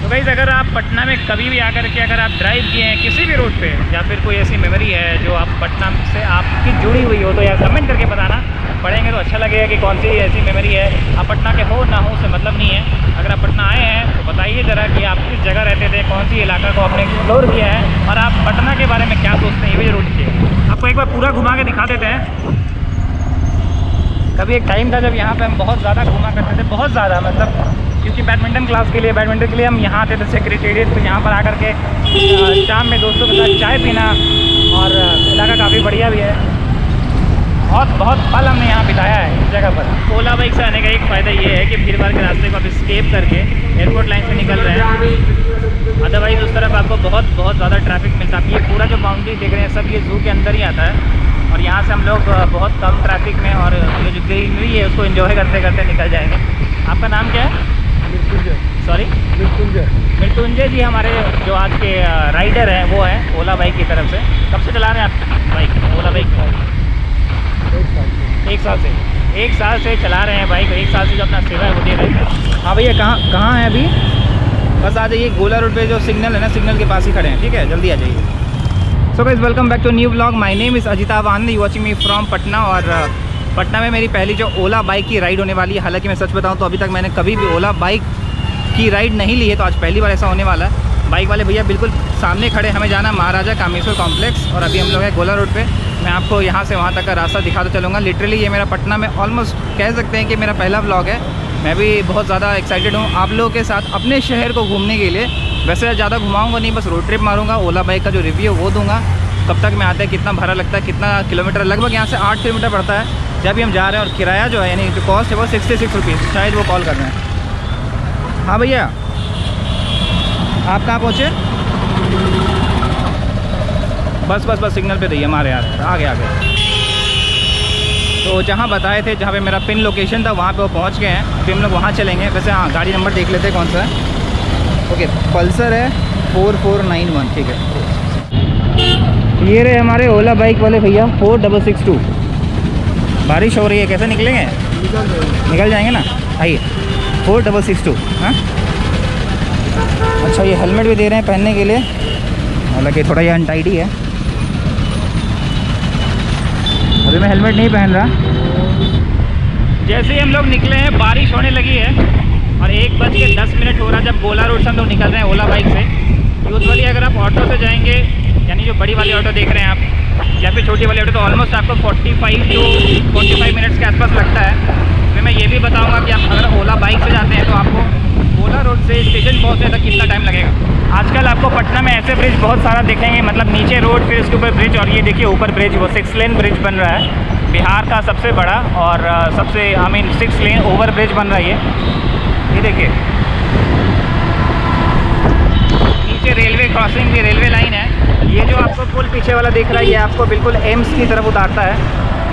तो गाइस अगर आप पटना में कभी भी आकर के अगर आप ड्राइव किए हैं किसी भी रूट पे या फिर कोई ऐसी मेमोरी है जो आप पटना से आपकी जुड़ी हुई हो तो यार कमेंट करके बताना पढ़ेंगे तो अच्छा लगेगा कि कौन सी ऐसी मेमोरी है। आप पटना के हो ना हो उससे मतलब नहीं है। अगर आप पटना आए हैं तो बताइए ज़रा कि आप किस जगह रहते थे, कौन सी इलाका को आपने एक्सप्लोर किया है और आप पटना के बारे में क्या सोचते हैं, ये भी जरूर लिखिए। आपको एक बार पूरा घुमा के दिखा देते हैं। कभी एक टाइम था जब यहाँ पे हम बहुत ज़्यादा घूमा करते थे, बहुत ज़्यादा मतलब, क्योंकि बैडमिंटन क्लास के लिए बैडमिंटन के लिए हम यहाँ आते थे सेक्रेटेरिएट। तो यहाँ पर आकर के शाम में दोस्तों के साथ चाय पीना और इलाका काफ़ी बढ़िया भी है। बहुत पल हमने यहाँ बिताया है इस जगह पर। ओला बाइक से आने का एक फ़ायदा ये है कि भीड़ भाड़ के रास्ते को आप स्केप करके एयरपोर्ट लाइन से निकल रहे हैं। अदरवाइज़ उस तरफ आपको बहुत ज़्यादा ट्रैफिक मिलता है। ये पूरा जो बाउंड्री देख रहे हैं सब ये जू के अंदर ही आता है और यहाँ से हम लोग बहुत कम ट्रैफिक में और ये जो ग्रीनरी है उसको एंजॉय करते करते निकल जाएंगे। आपका नाम क्या है? सॉरी, मृत्युंजय जी हमारे जो आज के राइडर हैं वो हैं ओला बाइक की तरफ से। कब से चला रहे हैं आप बाइक, ओला बाइक? 1 साल से चला रहे हैं बाइक। 1 साल से जो अपना सेवा है वो दे रहे हैं। हाँ भैया, कहाँ हैं अभी? बस आ जाइए, गोला रोड पे जो सिग्नल है ना, सिग्नल के पास ही खड़े हैं, ठीक है, जल्दी आ जाइए। So guys welcome back to new vlog. My name is Ajita Vahan, you watching me from Patna. और पटना में मेरी पहली जो ओला बाइक की राइड होने वाली है। हालांकि मैं सच बताऊं तो अभी तक मैंने कभी भी ओला बाइक की राइड नहीं ली है, तो आज पहली बार ऐसा होने वाला है। बाइक वाले भैया बिल्कुल सामने खड़े, हमें जाना महाराजा कामेश्वर कॉम्प्लेक्स और अभी हम लोग हैं गोला रोड पे। मैं आपको यहाँ से वहाँ तक का रास्ता दिखाता चलूँगा। लिटरली ये मेरा पटना में ऑलमोस्ट कह सकते हैं कि मेरा पहला व्लॉग है। मैं भी बहुत ज़्यादा एक्साइटेड हूँ आप लोगों के साथ अपने शहर को घूमने के लिए। वैसे ज़्यादा घुमाऊँगा नहीं, बस रोड ट्रिप मारूँगा। ओला बाइक का जो रिव्यू वो दूँगा, कब तक में आता है, कितना भाड़ा लगता है, कितना किलोमीटर, लगभग यहाँ से 8 किलोमीटर पड़ता है जब भी हम जा रहे हैं। और किराया जो है यानी जो कॉस्ट है वो 66 रुपीज़, शायद वो कॉल कर रहे हैं। हाँ भैया, आप कहाँ पहुँचे? बस सिग्नल पे रहिए हमारे यार, आगे। तो जहाँ बताए थे, जहाँ पे मेरा पिन लोकेशन था वहाँ पे वो पहुँच गए हैं। अभी हम लोग वहाँ चलेंगे। वैसे हाँ, गाड़ी नंबर देख लेते हैं कौन सा है। ओके, पल्सर है 4491, ठीक है। ये रहे हमारे ओला बाइक वाले भैया 4662। बारिश हो रही है, कैसे निकलेंगे? निकल जाएंगे ना, आइए। 4662। हाँ अच्छा, ये हेलमेट भी दे रहे हैं पहनने के लिए, हालांकि थोड़ा ये अनटाइडी है। अभी मैं हेलमेट नहीं पहन रहा। जैसे ही हम लोग निकले हैं बारिश होने लगी है और 1:10 हो रहा जब गोला रोड से हम लोग निकल रहे हैं ओला बाइक से। यूजुअली अगर आप ऑटो से जाएंगे, यानी जो बड़ी वाली ऑटो देख रहे हैं आप या फिर छोटी वाली ऑटो, तो ऑलमोस्ट आपको 45 मिनट्स के आसपास लगता है। फिर मैं ये भी बताऊंगा कि आप अगर ओला बाइक से जाते हैं तो आपको ओला रोड से स्टेशन पहुंचने तक कितना टाइम लगेगा। आजकल आपको पटना में ऐसे ब्रिज बहुत सारा दिखेंगे, मतलब नीचे रोड फिर उसके ऊपर ब्रिज, और ये देखिए ऊपर ब्रिज, वो 6 लेन ब्रिज बन रहा है, बिहार का सबसे बड़ा और सबसे 6 लेन ओवर ब्रिज बन रहा है। ये देखिए नीचे रेलवे क्रॉसिंग की रेलवे लाइन है। ये जो आपको पुल पीछे वाला दिख रहा है ये आपको बिल्कुल एम्स की तरफ उतारता है।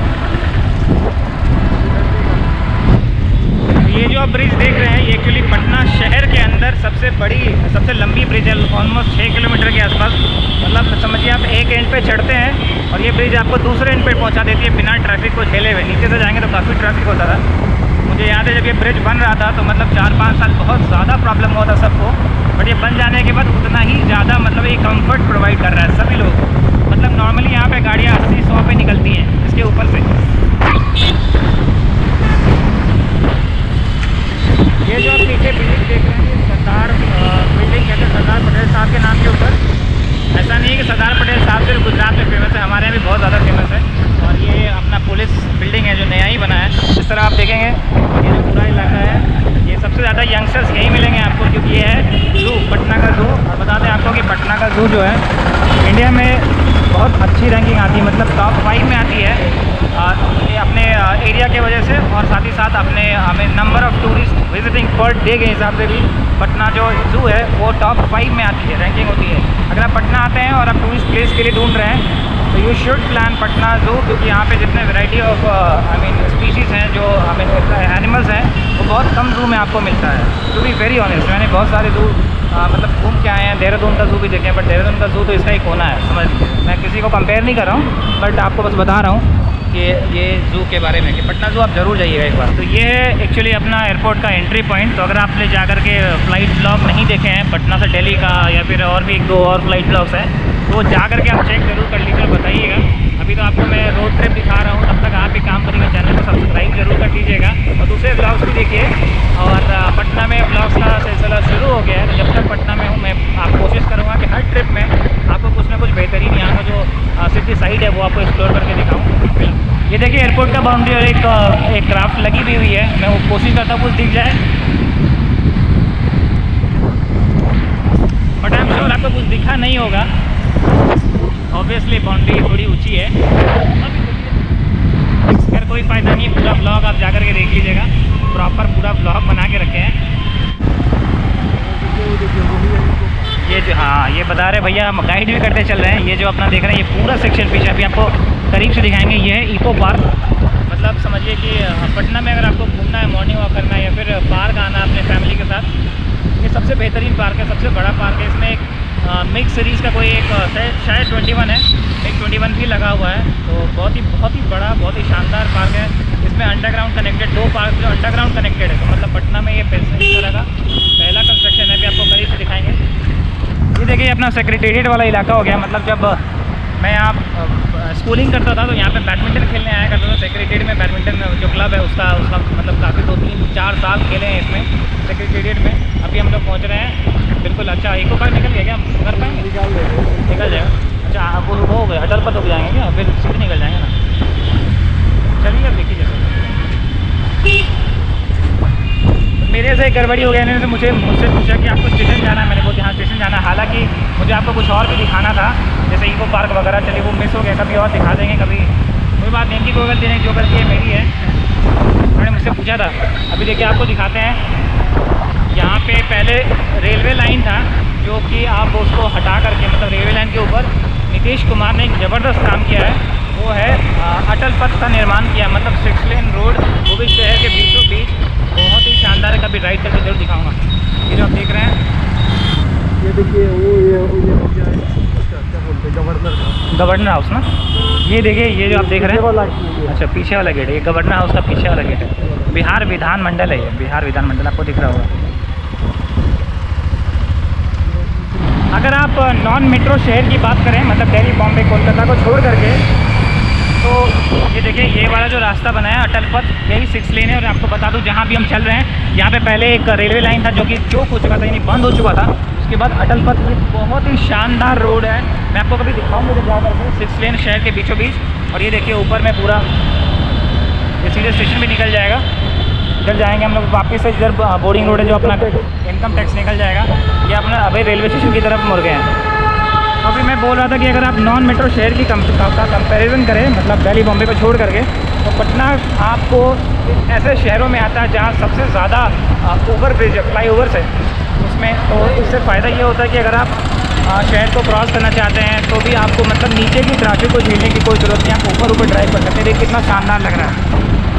ये जो आप ब्रिज देख रहे हैं ये एक्चुअली पटना शहर के अंदर सबसे लंबी ब्रिज है, ऑलमोस्ट 6 किलोमीटर के आसपास। मतलब समझिए आप एक एंड पे चढ़ते हैं और ये ब्रिज आपको दूसरे एंड पे पहुंचा देती है बिना ट्रैफिक को झेले हुए। नीचे से जाएंगे तो काफ़ी ट्रैफिक होता था। मुझे याद है जब ये ब्रिज बन रहा था तो मतलब 4-5 साल बहुत ज़्यादा प्रॉब्लम हुआ था सबको, बट ये बन जाने के बाद उतना ही ज़्यादा मतलब ये कंफर्ट प्रोवाइड कर रहा है सभी लोगों को। मतलब नॉर्मली यहाँ पे गाड़ियाँ 80-100 पे निकलती हैं इसके ऊपर से। ये जो आप पीछे बिल्डिंग देख रहे हैं सरदार बिल्डिंग कहते हैं सरदार पटेल साहब के नाम के ऊपर। ऐसा नहीं है कि सरदार पटेल साहब सिर्फ गुजरात में फेमस है, हमारे यहाँ भी बहुत ज़्यादा फेमस है। और ये अपना पुलिस बिल्डिंग है जो नया ही बना है। इस तरह आप देखेंगे ये जो पूरा इलाका है ये सबसे ज़्यादा यंगस्टर्स यही मिलेंगे आपको, क्योंकि ये है जू, पटना का जू। और बता दें आपको कि पटना का जू जो है इंडिया में बहुत अच्छी रैंकिंग आती है, मतलब टॉप 5 में आती है ये अपने एरिया के वजह से, और साथ ही साथ अपने हमें number of tourist visiting per day के हिसाब से भी पटना जो जू है वो टॉप 5 में आती है, रैंकिंग होती है। अगर आप पटना आते हैं और आप टूरिस्ट प्लेस के लिए ढूंढ रहे हैं तो यू शुड प्लान पटना जू, क्योंकि यहाँ पे जितने वैरायटी ऑफ स्पीशीज़ हैं जो एनिमल्स हैं वो बहुत कम जू में आपको मिलता है। टू बी वेरी ऑनेस्ट, मैंने बहुत सारे जू मतलब घूम के आए हैं। देहरादून का जू भी देखे हैं, बट देहरादून का जू तो इसका एक कोना है, समझ लीजिए। मैं किसी को कंपेयर नहीं कर रहा हूँ, बट आपको बस बता रहा हूँ कि ये जू के बारे में कि पटना जू आप ज़रूर जाइएगा एक बार। तो ये है एक्चुअली अपना एयरपोर्ट का एंट्री पॉइंट। तो अगर आपने जाकर के फ़्लाइट ब्लॉग नहीं देखे हैं पटना से दिल्ली का, या फिर और भी 1-2 और फ्लाइट ब्लॉग्स हैं, तो जा करके आप चेक जरूर कर लीजिए और बताइएगा। अभी तो आपको मैं रोड ट्रिप दिखा रहा हूँ, तब तक आप भी काम करिएगा, चैनल को सब्सक्राइब जरूर कर लीजिएगा और दूसरे ब्लॉग्स भी देखिए। और पटना में ब्लॉग्स का सिलसिला शुरू हो गया है, तो जब तक पटना में हूँ मैं आप कोशिश करूँगा कि हर ट्रिप में आपको कुछ ना कुछ बेहतरीन यहाँ का जो सिटी साइड है वो आपको एक्सप्लोर करके दिखाऊँ। ये देखिए एयरपोर्ट का बाउंड्री और एक क्राफ्ट लगी भी हुई है, मैं वो कोशिश करता हूँ कुछ दिख जाए, बट आई एम श्योर आपको कुछ दिखा नहीं होगा। ऑब्वियसली बाउंड्री थोड़ी ऊंची है, खैर कोई फ़ायदा नहीं, पूरा ब्लॉग आप जाकर के देख लीजिएगा, प्रॉपर पूरा ब्लॉग बना के रखे हैं। ये जो हाँ ये बता रहे भैया, हम गाइड भी करते चल रहे हैं। ये जो अपना देख रहे हैं ये पूरा सेक्शन पीछे अभी आपको करीब से दिखाएंगे। ये है इको पार्क, मतलब समझिए कि पटना में अगर आपको घूमना है, मॉर्निंग वॉक करना है या फिर पार्क आना अपने फैमिली के साथ, ये सबसे बेहतरीन पार्क है, सबसे बड़ा पार्क है। इसमें एक मिक्स सीरीज़ का कोई एक शायद 21 है, एक 21 भी लगा हुआ है, तो बहुत ही बड़ा, बहुत ही शानदार पार्क है। इसमें अंडरग्राउंड कनेक्टेड 2 पार्क जो अंडरग्राउंड कनेक्टेड है, तो मतलब पटना में ये इस तरह का पहला कंस्ट्रक्शन है, भी आपको करीब से दिखाएंगे। ये देखिए अपना सेक्रेटेरिएट वाला इलाका हो गया, मतलब जब मैं यहाँ स्कूलिंग करता था तो यहाँ पे बैडमिंटन खेलने आया करता था। सेक्रेटेरिएट में बैडमिंटन जो क्लब है उसका मतलब काफ़ी 2-3-4 साल खेले हैं इसमें सेक्रेटेरिएट में। अभी हम लोग पहुँच रहे हैं बिल्कुल। अच्छा इको पार्क निकल गया क्या, हम कर पाएंगे? निकल जाएगा। अच्छा वो हो गया, अटल पथ हो जाएंगे क्या, फिर सीधे निकल जाएंगे ना। चलिए अब देखिए जैसे मेरे से गड़बड़ी हो गया, इन्होंने मुझसे पूछा कि आपको स्टेशन जाना है, मैंने बोला हाँ स्टेशन जाना है। हालांकि मुझे आपको कुछ और भी दिखाना था, जैसे इको पार्क वगैरह, चलिए वो मिस हो गया, कभी और दिखा देंगे कभी, कोई बात नहीं। इनकी कोई गलती नहीं, जो गलती है मेरी है, उन्होंने मुझसे पूछा था। अभी देखिए आपको दिखाते हैं, यहाँ पे पहले रेलवे लाइन था जो कि आप उसको हटा करके, मतलब रेलवे लाइन के ऊपर नीतीश कुमार ने एक ज़बरदस्त काम किया है, वो है अटल पथ का निर्माण किया, मतलब 6 लेन रोड, वो भी शहर के बीचों बीच, बहुत ही शानदार है। कभी राइड करके जरूर दिखाऊंगा। ये जो आप देख रहे हैं, ये देखिए वो क्या बोलते हैं, गवर्नर हाउस ना, ये देखिए ये जो आप देख रहे हैं, अच्छा पीछे वाला गेट है, ये गवर्नर हाउस का पीछे वाला गेट है। बिहार विधानमंडल है ये, बिहार विधानमंडल आपको दिख रहा होगा। अगर आप नॉन मेट्रो शहर की बात करें, मतलब दिल्ली, बॉम्बे, कोलकाता को छोड़ करके, तो ये देखिए ये वाला जो रास्ता बना है अटल पथ, यही 6 लेन है। और आपको बता दूं जहाँ भी हम चल रहे हैं, यहाँ पे पहले एक रेलवे लाइन था जो कि चौक हो चुका था, यानी बंद हो चुका था। उसके बाद अटल पथ, ये बहुत ही शानदार रोड है, मैं आपको कभी दिखाऊंगा जब जा करके, 6 लेन शहर के बीचों बीच। और ये देखिए ऊपर में पूरा ये सीधे स्टेशन भी निकल जाएगा। इधर जाएंगे हम लोग वापस से, इधर बोर्डिंग रोड है जो अपना इनकम टैक्स निकल जाएगा। ये अपना अभी रेलवे स्टेशन की तरफ मुड़ गए हैं। अभी मैं बोल रहा था कि अगर आप नॉन मेट्रो शहर की कंपैरिजन करें, मतलब दिल्ली, बॉम्बे को छोड़ करके, तो पटना आपको ऐसे शहरों में आता है जहाँ सबसे ज़्यादा ओवर ब्रिज है, फ्लाई ओवर्स है उसमें। तो इससे फ़ायदा ये होता है कि अगर आप शहर को क्रॉस करना चाहते हैं तो भी आपको मतलब नीचे की ट्रैफिक को झेलने की कोई ज़रूरत नहीं, आप ऊपर ड्राइव कर सकते हैं। देखिए कितना शानदार लग रहा है।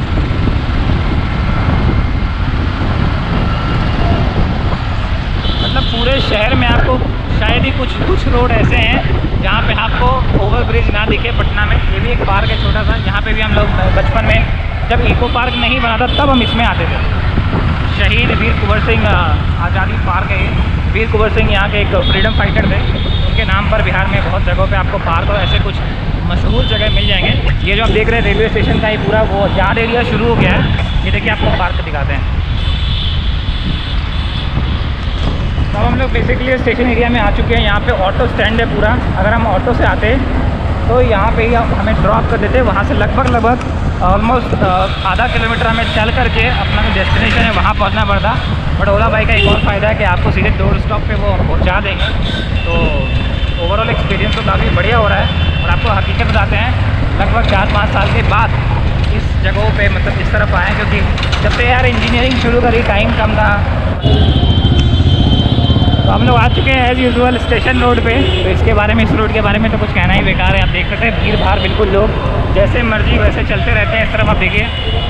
मतलब पूरे शहर में आपको शायद ही कुछ रोड ऐसे हैं जहाँ पे आपको ओवर ब्रिज ना दिखे पटना में। ये भी एक पार्क है छोटा सा, यहाँ पे भी हम लोग बचपन में जब इको पार्क नहीं बना था तब हम इसमें आते थे। शहीद वीर कुंवर सिंह आज़ादी पार्क है ये। वीर कुंवर सिंह यहाँ के एक फ्रीडम फाइटर थे, उनके नाम पर बिहार में बहुत जगहों पे आपको पार्क और ऐसे कुछ मशहूर जगह मिल जाएंगे। ये जो आप देख रहे हैं रेलवे स्टेशन का ही पूरा वो यार्ड एरिया शुरू हो गया है। ये देखिए आपको पार्क दिखाते हैं। तो अब हम लोग बेसिकली स्टेशन एरिया में आ चुके हैं। यहाँ पे ऑटो स्टैंड है पूरा। अगर हम ऑटो से आते तो यहाँ पे ही हमें ड्रॉप कर देते, वहाँ से लगभग ऑलमोस्ट आधा किलोमीटर हमें चल करके अपना जो डेस्टिनेशन है वहाँ पहुँचना पड़ता। बट ओला बाइक का एक और फ़ायदा है कि आपको सीधे डोर स्टॉप पे वो पहुँचा देंगे। तो ओवरऑल एक्सपीरियंस तो काफ़ी बढ़िया हो रहा है। और आपको हकीकत बताते हैं, लगभग 4-5 साल के बाद इस जगहों पे मतलब इस तरफ आए, क्योंकि जब से यार इंजीनियरिंग शुरू करी टाइम कम था। तो हम लोग आ चुके हैं एज़ यूजुअल स्टेशन रोड पे। तो इसके बारे में, इस रोड के बारे में तो कुछ कहना ही बेकार है। आप देख सकते हैं भीड़ भाड़ बिल्कुल, लोग जैसे मर्जी वैसे चलते रहते हैं। इस तरफ आप देखिए,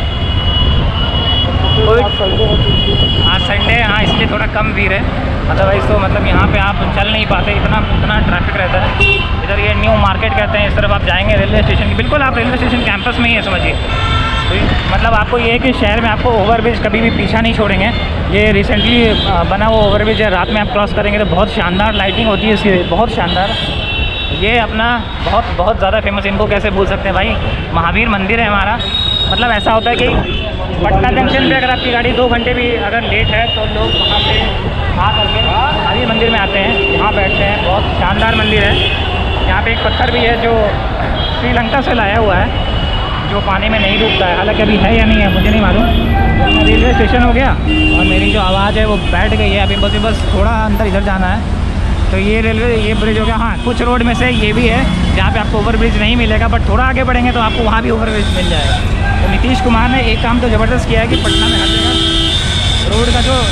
आज संडे है, हाँ इसलिए थोड़ा कम भीड़ है। अदरवाइज़ तो मतलब यहाँ पे आप चल नहीं पाते, इतना ट्रैफिक रहता है। इधर ये न्यू मार्केट कहते हैं, इस तरफ आप जाएंगे रेलवे स्टेशन की, बिल्कुल आप रेलवे स्टेशन कैंपस में ही है समझिए। मतलब आपको ये है कि शहर में आपको ओवरब्रिज कभी भी पीछा नहीं छोड़ेंगे। ये रिसेंटली बना हुआ ओवरब्रिज है, रात में आप क्रॉस करेंगे तो बहुत शानदार लाइटिंग होती है इसकी, बहुत शानदार। ये अपना बहुत ज़्यादा फेमस, इनको कैसे भूल सकते हैं भाई, महावीर मंदिर है हमारा। मतलब ऐसा होता है कि पटना जंक्शन पे अगर आपकी गाड़ी 2 घंटे भी अगर लेट है तो लोग वहाँ पे आ करके महावीर मंदिर में आते हैं, यहाँ बैठते हैं। बहुत शानदार मंदिर है। यहाँ पे एक पत्थर भी है जो श्रीलंका से लाया हुआ है, जो पानी में नहीं डूबता है। हालांकि अभी है या नहीं है मुझे नहीं मालूम। रेलवे स्टेशन हो गया और मेरी जो आवाज़ है वो बैठ गई है। अभी बस थोड़ा अंदर इधर जाना है। तो ये रेलवे, ये ब्रिज हो गया। हाँ, कुछ रोड में से ये भी है जहाँ पे आपको ओवर ब्रिज नहीं मिलेगा, बट थोड़ा आगे बढ़ेंगे तो आपको वहाँ भी ओवर ब्रिज मिल जाएगा। तो नीतीश कुमार ने एक काम तो ज़बरदस्त किया है कि पटना में हर जगह रोड का जो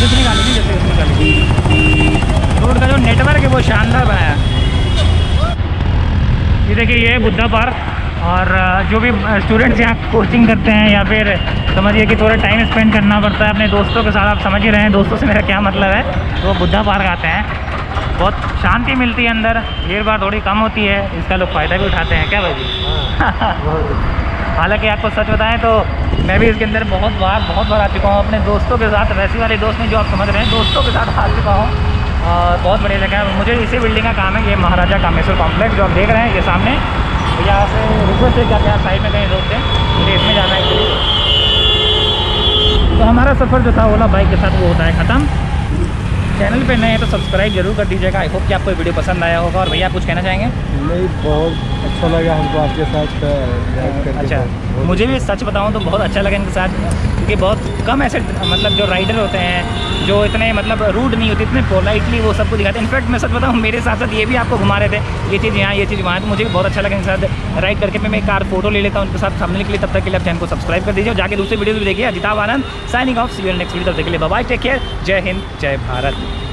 रोड का जो नेटवर्क है वो शानदार बनाया है। ये देखिए, ये बुद्धा पार्क। और जो भी स्टूडेंट्स यहाँ कोचिंग करते हैं या फिर समझिए कि थोड़ा टाइम स्पेंड करना पड़ता है अपने दोस्तों के साथ, आप समझ ही रहे हैं दोस्तों से मेरा क्या मतलब है, तो वो बुद्धा पार्क आते हैं। बहुत शांति मिलती है अंदर, भीड़ भाड़ थोड़ी कम होती है, इसका लोग फ़ायदा भी उठाते हैं। क्या भाई जी? हालांकि आपको सच बताएं तो मैं भी इसके अंदर बहुत बार आ चुका हूँ अपने दोस्तों के साथ। वैसी वाले दोस्त नहीं जो आप समझ रहे हैं, दोस्तों के साथ आ चुका हूँ और बहुत बढ़िया लगा है मुझे। इसी बिल्डिंग का काम है, ये महाराजा कामेश्वर कॉम्प्लेक्स जो आप देख रहे हैं ये सामने। यहाँ से रिक्वेस्ट है क्या साइड में कहीं रोक दें, मुझे इसमें जाना है एक्चुअली। तो हमारा सफ़र जो था ओला बाइक के साथ वो होता है ख़त्म। चैनल पे नए हैं तो सब्सक्राइब जरूर कर दीजिएगा। आई होप कि आपको वीडियो पसंद आया होगा। और भैया आप कुछ कहना चाहेंगे? नहीं, बहुत अच्छा लगा हमको आपके साथ। अच्छा, मुझे भी सच बताऊं तो बहुत अच्छा लगा इनके साथ, क्योंकि बहुत कम ऐसे मतलब जो राइडर होते हैं जो इतने मतलब रूड नहीं होते, इतने पोलाइटली वो सबको दिखाते हैं। इनफैक्ट मैं सच बताऊं, मेरे साथ साथ ये भी आपको घुमा रहे थे, ये चीज़ यहाँ, ये चीज़ वहाँ। तो मुझे भी बहुत अच्छा लगा इनके साथ राइड करके। मैं एक कार फोटो ले लेता हूँ उनके साथ सामने के लिए। तब तक के लिए आप चैनल को सब्सक्राइब कर दीजिए और जाके दूसरे वीडियो भी देखिए। Ajitabh Anand signing off, see you next video. तब तक के लिए बाय बाय, टेक केयर, जय हिंद, जय भारत।